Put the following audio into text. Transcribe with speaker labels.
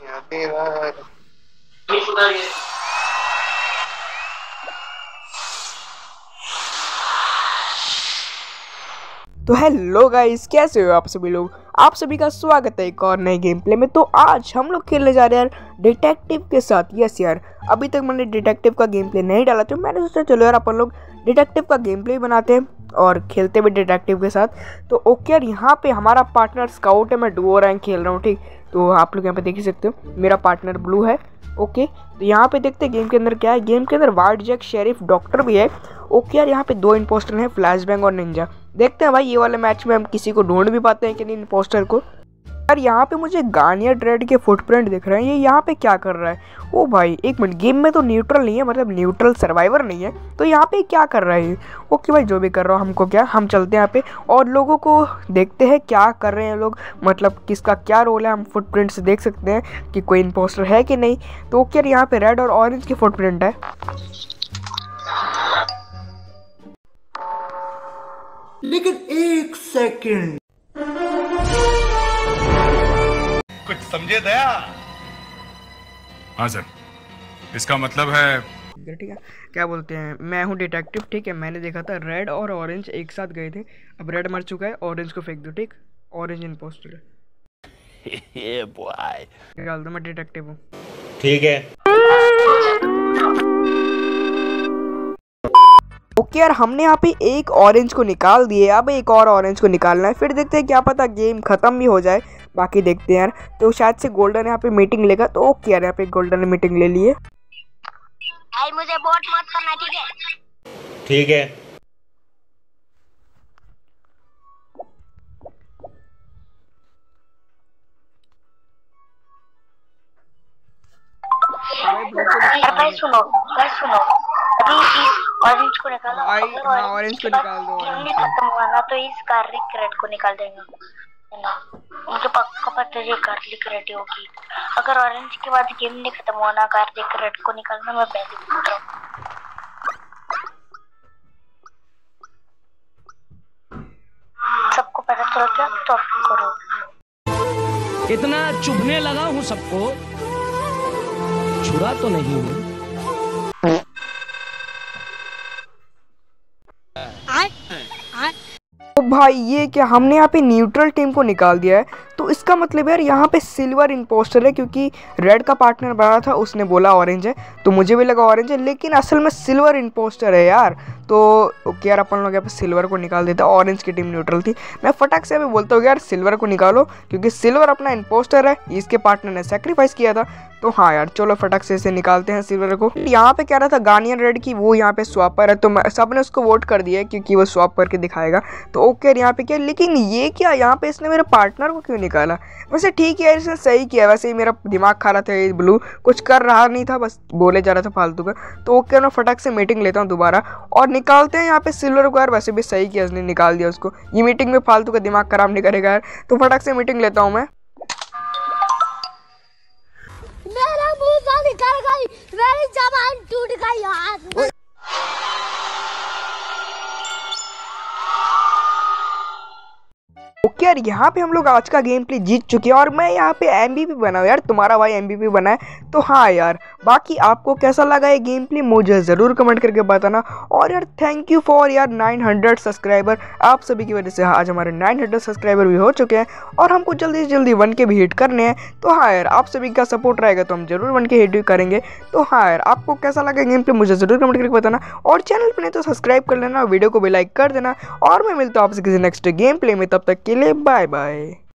Speaker 1: तो hello guys, कैसे हो आप सभी लोग। आप सभी का स्वागत है एक और नए गेम प्ले में। तो आज हम लोग खेलने जा रहे हैं यार डिटेक्टिव के साथ। यस यार, अभी तक मैंने डिटेक्टिव का गेम प्ले नहीं डाला, तो मैंने सोचा चलो यार अपन लोग डिटेक्टिव का गेम प्ले बनाते हैं और खेलते भी डिटेक्टिव के साथ। तो ओके यार, यहाँ पे हमारा पार्टनर स्काउट है, मैं डुओ रैंक खेल रहा हूँ। ठीक, तो आप लोग यहाँ पे देख ही सकते हो मेरा पार्टनर ब्लू है। ओके, तो यहाँ पे देखते हैं गेम के अंदर क्या है। गेम के अंदर वाइट जैक, शेरिफ, डॉक्टर भी है। ओके यार, यहाँ पे दो इंपोस्टर हैं, फ्लैश बैंग और निंजा। देखते हैं भाई ये वाले मैच में हम किसी को ढूंढ भी पाते हैं कि नहीं इंपोस्टर को। यार यहाँ पे मुझे गार्नियर रेड के फुटप्रिंट दिख रहे हैं। ये यहाँ पे क्या कर रहा है? ओ भाई एक मिनट, गेम में तो न्यूट्रल नहीं है, मतलब न्यूट्रल सर्वाइवर नहीं है, तो यहाँ पे क्या कर रहा है? ओके भाई, जो भी कर रहा हो हमको क्या, हम चलते हैं यहाँ पे और लोगों को देखते हैं क्या कर रहे हैं लोग, मतलब किसका क्या रोल है। हम फुटप्रिंट से देख सकते हैं कि कोई इंपोस्टर है कि नहीं। तो ओके यार, यहाँ पे रेड और ऑरेंज की फुटप्रिंट है।
Speaker 2: लेकिन एक सेकंड,
Speaker 3: कुछ समझे दया?
Speaker 4: हाँ सर, इसका मतलब है
Speaker 1: ठीक है, क्या बोलते हैं, मैं हूँ डिटेक्टिव। ठीक है, मैंने देखा था रेड और ऑरेंज एक साथ गए थे। अब रेड मर चुका है, ऑरेंज को फेंक दो। ठीक, ऑरेंज इंपोस्टर है। बॉय निकाल दो, मैं डिटेक्टिव हूँ।
Speaker 2: ठीक है।
Speaker 1: ओके यार, हमने यहाँ पे एक ऑरेंज को निकाल दिए, अब एक और ऑरेंज को निकालना है। फिर देखते हैं, क्या पता गेम खत्म भी हो जाए, बाकी देखते हैं यार। तो शायद से गोल्डन यहाँ पे मीटिंग लेगा। तो ओके यार, यहाँ पे गोल्डन ने मीटिंग ले ली है।
Speaker 5: भाई मुझे वोट मत करना, ठीक है?
Speaker 2: ठीक है।
Speaker 5: भाई सुनो अभी इस ऑरेंज को निकालो।
Speaker 1: हाँ, ऑरेंज को निकाल दो।
Speaker 5: नहीं खत्म हुआ ना तो इस गार्लिक रेड को निकाल देंगे, है ना? मुझे पक्का पता है गार्लिक रेड होगी। अगर ऑरेंज के बाद गेम नहीं खत्म हुआ ना, गार्लिक रेड को निकालना मैं पहले बोल रहा हूँ। सबको पता चल गया तो अब करो।
Speaker 6: इतना चुभने लगा हूँ सबको, छुरा तो नहीं हूँ।
Speaker 1: तो भाई ये क्या, हमने यहाँ पे न्यूट्रल टीम को निकाल दिया है। तो इसका मतलब यार यहाँ पे सिल्वर इंपोस्टर है, क्योंकि रेड का पार्टनर बना था, उसने बोला ऑरेंज है, तो मुझे भी लगा ऑरेंज है, लेकिन असल में सिल्वर इंपोस्टर है यार। तो ओके यार, अपन लोग यहाँ पे सिल्वर को निकाल देता। ऑरेंज की टीम न्यूट्रल थी। मैं फटाक से अभी बोलता हूँ यार सिल्वर को निकालो, क्योंकि सिल्वर अपना इंपोस्टर है, इसके पार्टनर ने सेक्रीफाइस किया था। तो हाँ यार, चलो फटाक से इसे निकालते हैं सिल्वर को। यहाँ पे क्या रहा था गार्नियर रेड की, वो यहाँ पे स्वैपर है, तो सब ने उसको वोट कर दिया है, क्योंकि वो स्वैप करके दिखाएगा। तो ओके यहाँ पे क्या, लेकिन ये क्या, यहाँ पे इसने मेरे पार्टनर को क्यों निकाला? वैसे ठीक है यार, इसने सही किया। वैसे ही मेरा दिमाग खा रहा था, ये ब्लू कुछ कर रहा नहीं था, बस बोले जा रहा था फालतू का। तो ओके मैं फटाक से मीटिंग लेता हूँ दोबारा और निकालते हैं यहाँ पे सिल्वर को। यार वैसे भी सही किया, इसने निकाल दिया उसको। ये मीटिंग में फालतू का दिमाग खराब नहीं करेगा यार। तो फटाक से मीटिंग लेता हूँ मैं।
Speaker 7: मेरा मुंह से निकल गई, मेरी जबान टूट गई यार।
Speaker 1: ओके यार, यहाँ पे हम लोग आज का गेम प्ले जीत चुके हैं और मैं यहाँ पे MVP बना हूँ यार। तुम्हारा भाई MVP बना है। तो हाँ यार, बाकी आपको कैसा लगा ये गेम प्ले मुझे ज़रूर कमेंट करके बताना। और यार थैंक यू फॉर यार 900 सब्सक्राइबर। आप सभी की वजह से आज हमारे 900 सब्सक्राइबर भी हो चुके हैं और हमको जल्दी से जल्दी 1K भी हिट करने हैं। तो हाँ यार, आप सभी का सपोर्ट रहेगा तो हम जरूर 1K हिट भी करेंगे। तो हाँ यार, आपको कैसा लगा गेम प्ले मुझे ज़रूर कमेंट करके बताना। और चैनल पर नहीं तो सब्सक्राइब कर लेना, वीडियो को भी लाइक कर देना। और मैं मिलता हूँ आपसे किसी नेक्स्ट गेम प्ले में, तब तक के लिए बाय बाय।